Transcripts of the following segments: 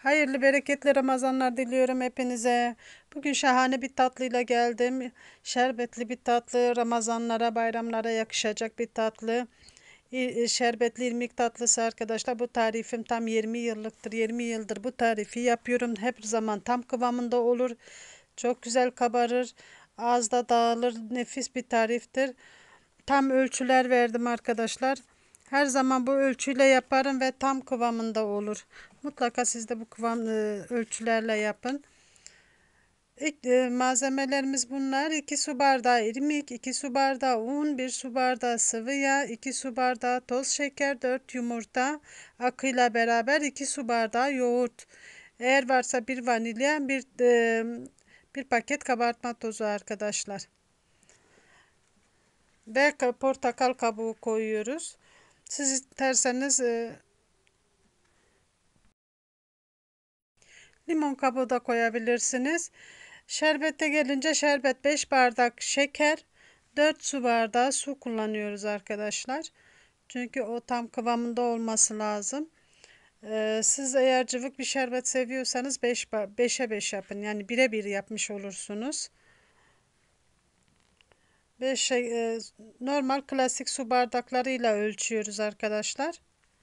Hayırlı bereketli Ramazanlar diliyorum hepinize. Bugün şahane bir tatlıyla geldim. Şerbetli bir tatlı, Ramazanlara, bayramlara yakışacak bir tatlı. Şerbetli irmik tatlısı arkadaşlar. Bu tarifim tam 20 yıllıktır. 20 yıldır bu tarifi yapıyorum. Hep zaman tam kıvamında olur. Çok güzel kabarır. Ağızda dağılır. Nefis bir tariftir. Tam ölçüler verdim arkadaşlar. Her zaman bu ölçüyle yaparım ve tam kıvamında olur. Mutlaka siz de bu ölçülerle yapın. Malzemelerimiz bunlar. 2 su bardağı irmik, 2 su bardağı un, 1 su bardağı sıvı yağ, 2 su bardağı toz şeker, 4 yumurta, akıyla beraber 2 su bardağı yoğurt. Eğer varsa bir vanilya, bir paket kabartma tozu arkadaşlar. Ve portakal kabuğu koyuyoruz. Siz isterseniz limon kabuğu da koyabilirsiniz. Şerbete gelince şerbet 5 bardak şeker, 4 su bardağı su kullanıyoruz arkadaşlar. Çünkü o tam kıvamında olması lazım. Siz eğer cıvık bir şerbet seviyorsanız 5'e 5 yapın. Yani 1'e 1 yapmış olursunuz. 5 normal klasik su bardaklarıyla ölçüyoruz arkadaşlar.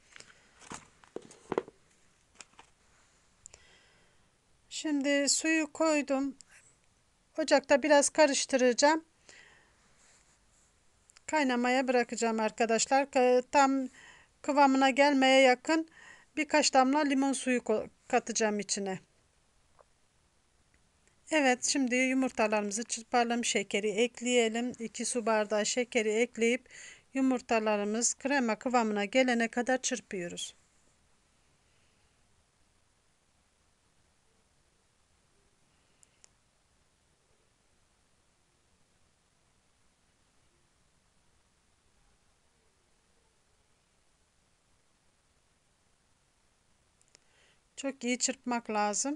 Şimdi suyu koydum. Ocakta biraz karıştıracağım. Kaynamaya bırakacağım arkadaşlar. Tam kıvamına gelmeye yakın birkaç damla limon suyu katacağım içine. Evet, şimdi yumurtalarımızı çırparalım. Şekeri ekleyelim. 2 su bardağı şekeri ekleyip yumurtalarımız krema kıvamına gelene kadar çırpıyoruz. Çok iyi çırpmak lazım.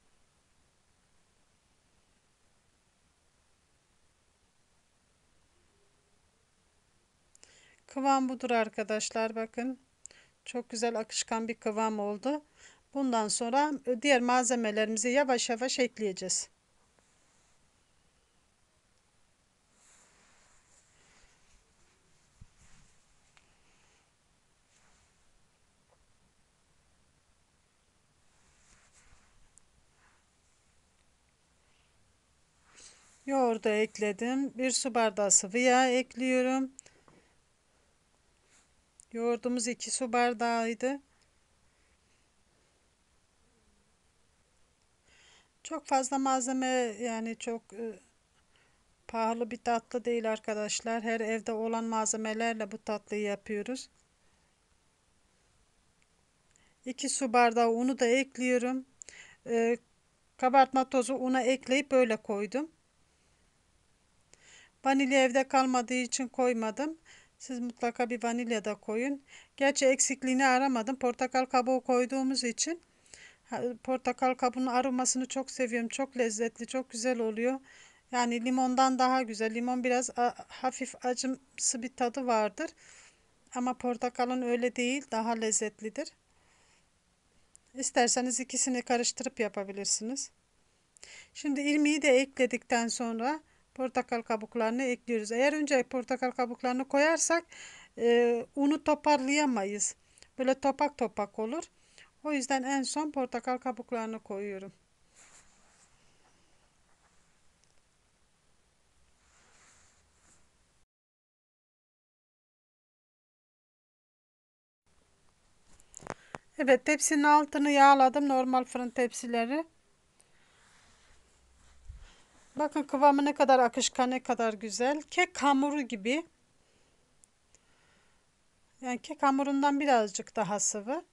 Kıvam budur arkadaşlar, bakın. Çok güzel akışkan bir kıvam oldu. Bundan sonra diğer malzemelerimizi yavaş yavaş ekleyeceğiz. Yoğurdu ekledim. 1 su bardağı sıvı yağ ekliyorum. Yoğurdumuz 2 su bardağıydı. Çok fazla malzeme, yani çok pahalı bir tatlı değil arkadaşlar. Her evde olan malzemelerle bu tatlıyı yapıyoruz. 2 su bardağı unu da ekliyorum. E, Kabartma tozu una ekleyip böyle koydum. Vanilya evde kalmadığı için koymadım. Siz mutlaka bir vanilya da koyun. Gerçi eksikliğini aramadım. Portakal kabuğu koyduğumuz için portakal kabuğunun aromasını çok seviyorum. Çok lezzetli, çok güzel oluyor. Yani limondan daha güzel. Limon biraz hafif acımsı bir tadı vardır. Ama portakalın öyle değil, daha lezzetlidir. İsterseniz ikisini karıştırıp yapabilirsiniz. Şimdi irmiği de ekledikten sonra portakal kabuklarını ekliyoruz. Eğer önce portakal kabuklarını koyarsak unu toparlayamayız. Böyle topak topak olur. O yüzden en son portakal kabuklarını koyuyorum. Evet, tepsinin altını yağladım, normal fırın tepsileri. Bakın kıvamı ne kadar akışkan, ne kadar güzel. Kek hamuru gibi. Yani kek hamurundan birazcık daha sıvı.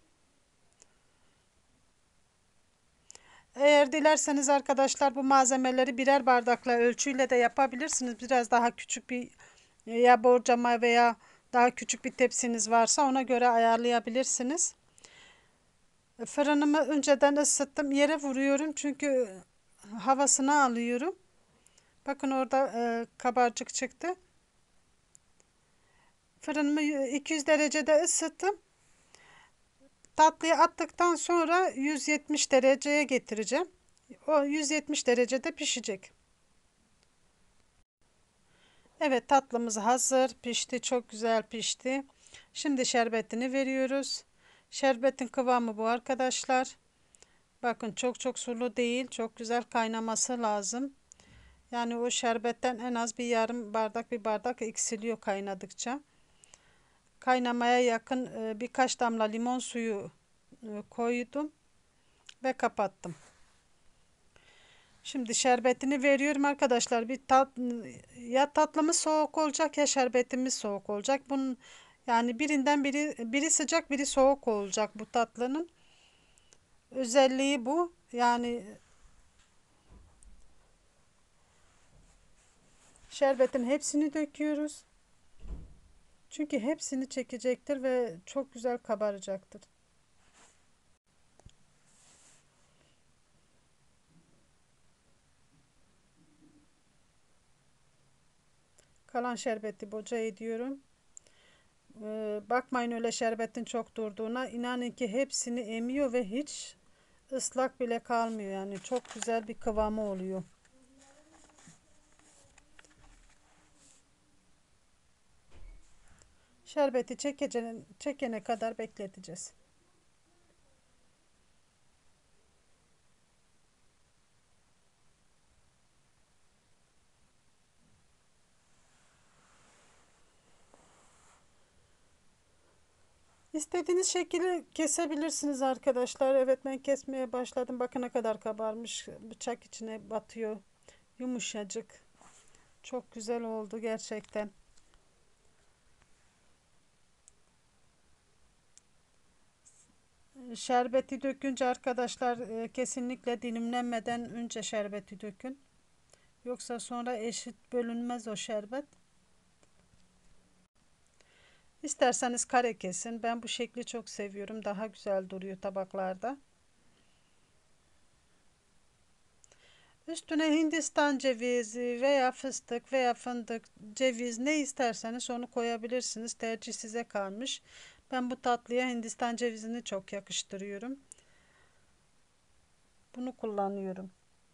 Eğer dilerseniz arkadaşlar bu malzemeleri birer bardakla ölçüyle de yapabilirsiniz. Biraz daha küçük bir ya borcama veya daha küçük bir tepsiniz varsa ona göre ayarlayabilirsiniz. Fırınımı önceden ısıttım. Yere vuruyorum çünkü havasını alıyorum. Bakın orada kabarcık çıktı. Fırınımı 200 derecede ısıttım. Tatlıyı attıktan sonra 170 dereceye getireceğim. O 170 derecede pişecek. Evet, tatlımız hazır. Pişti. Çok güzel pişti. Şimdi şerbetini veriyoruz. Şerbetin kıvamı bu arkadaşlar. Bakın çok çok sulu değil. Çok güzel kaynaması lazım. Yani o şerbetten en az bir yarım bardak bir bardak eksiliyor kaynadıkça. Kaynamaya yakın birkaç damla limon suyu koydum ve kapattım. Şimdi şerbetini veriyorum arkadaşlar. Ya tatlımız soğuk olacak ya şerbetimiz soğuk olacak. Bunun yani biri sıcak biri soğuk olacak bu tatlının. Özelliği bu. Yani şerbetin hepsini döküyoruz. Çünkü hepsini çekecektir ve çok güzel kabaracaktır. Kalan şerbeti boca ediyorum. Bakmayın öyle şerbetin çok durduğuna. İnanın ki hepsini emiyor ve hiç ıslak bile kalmıyor. Yani çok güzel bir kıvamı oluyor. Şerbeti çekene kadar bekleteceğiz. İstediğiniz şekilde kesebilirsiniz arkadaşlar. Evet, ben kesmeye başladım. Bakın ne kadar kabarmış. Bıçak içine batıyor. Yumuşacık. Çok güzel oldu gerçekten. Şerbeti dökünce arkadaşlar kesinlikle dilimlenmeden önce şerbeti dökün. Yoksa sonra eşit bölünmez o şerbet. İsterseniz kare kesin. Ben bu şekli çok seviyorum. Daha güzel duruyor tabaklarda. Üstüne Hindistan cevizi veya fıstık veya fındık, ceviz ne isterseniz onu koyabilirsiniz. Tercih size kalmış. Ben bu tatlıya Hindistan cevizini çok yakıştırıyorum. Bunu kullanıyorum.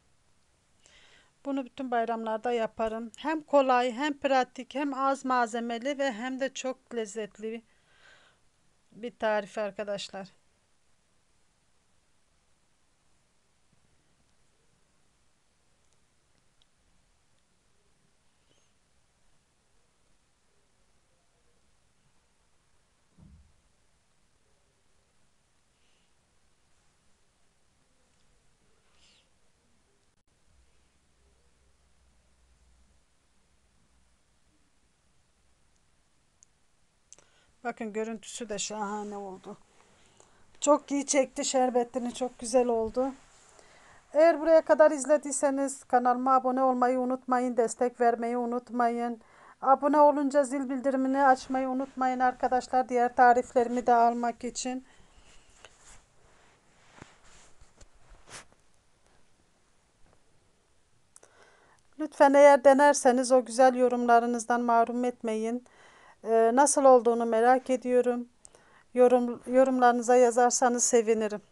Bunu bütün bayramlarda yaparım. Hem kolay, hem pratik, hem az malzemeli ve hem de çok lezzetli bir tarif arkadaşlar. Bakın görüntüsü de şahane oldu. Çok iyi çekti şerbetini, çok güzel oldu. Eğer buraya kadar izlediyseniz kanalıma abone olmayı unutmayın, destek vermeyi unutmayın. Abone olunca zil bildirimini açmayı unutmayın arkadaşlar, diğer tariflerimi de almak için. Lütfen eğer denerseniz o güzel yorumlarınızdan mahrum etmeyin. Nasıl olduğunu merak ediyorum. Yorumlarınıza yazarsanız sevinirim.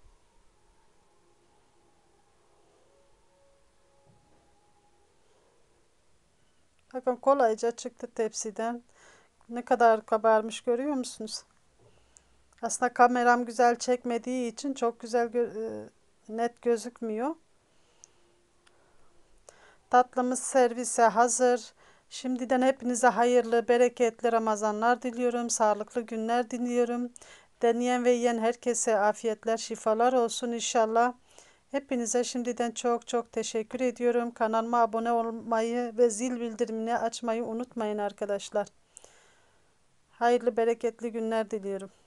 Bakın kolayca çıktı tepsiden. Ne kadar kabarmış görüyor musunuz? Aslında kameram güzel çekmediği için çok güzel net gözükmüyor. Tatlımız servise hazır. Şimdiden hepinize hayırlı, bereketli Ramazanlar diliyorum. Sağlıklı günler diliyorum. Deneyen ve yiyen herkese afiyetler, şifalar olsun inşallah. Hepinize şimdiden çok çok teşekkür ediyorum. Kanalıma abone olmayı ve zil bildirimini açmayı unutmayın arkadaşlar. Hayırlı, bereketli günler diliyorum.